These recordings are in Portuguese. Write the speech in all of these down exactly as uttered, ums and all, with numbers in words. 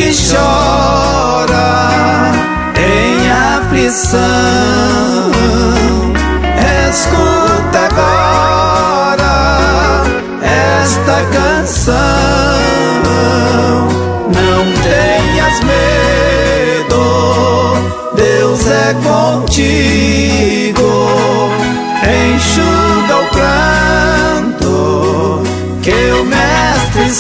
que chora em aflição, escuta agora esta canção. Não tenhas medo, Deus é contigo. Enxuga o pranto, que o Mestre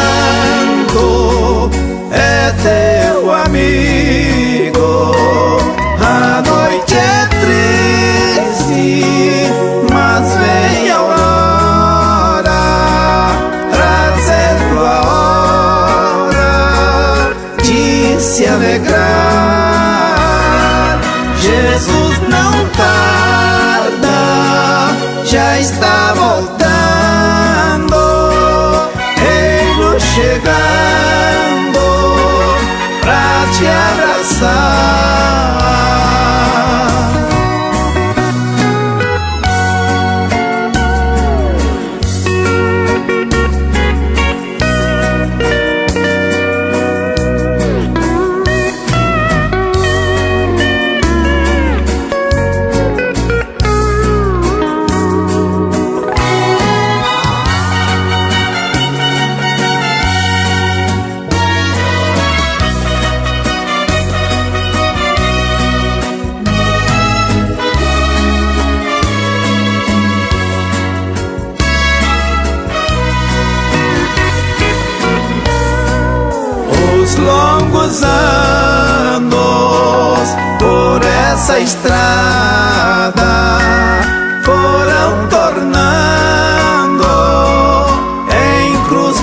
Santo é teu amigo. A noite é triste, mas vem a aurora, trazendo a hora de se alegrar. Jesus não tarda, já está voltando, Ele chegando pra te abraçar. Os longos anos por essa estrada foram tornando em cruz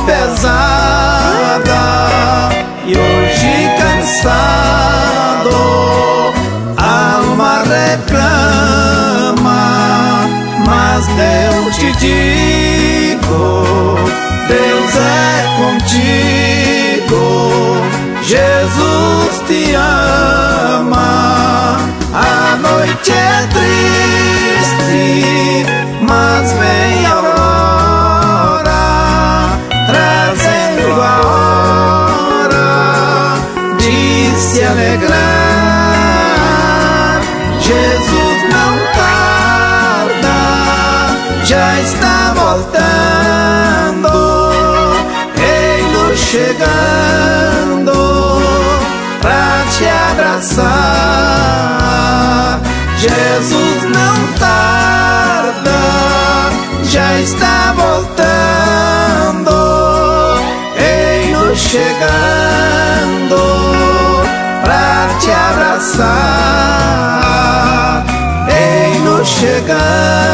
pesada, e hoje cansado a alma reclama, mas eu te digo, Deus é contigo. Jesus te ama. A noite é triste, mas vem a aurora, trazendo a hora de se alegrar. Jesus não tarda, já está voltando, Ele chegando pra te abraçar. Jesus não tarda, já está voltando, Ele chegando pra te abraçar. Ele chegando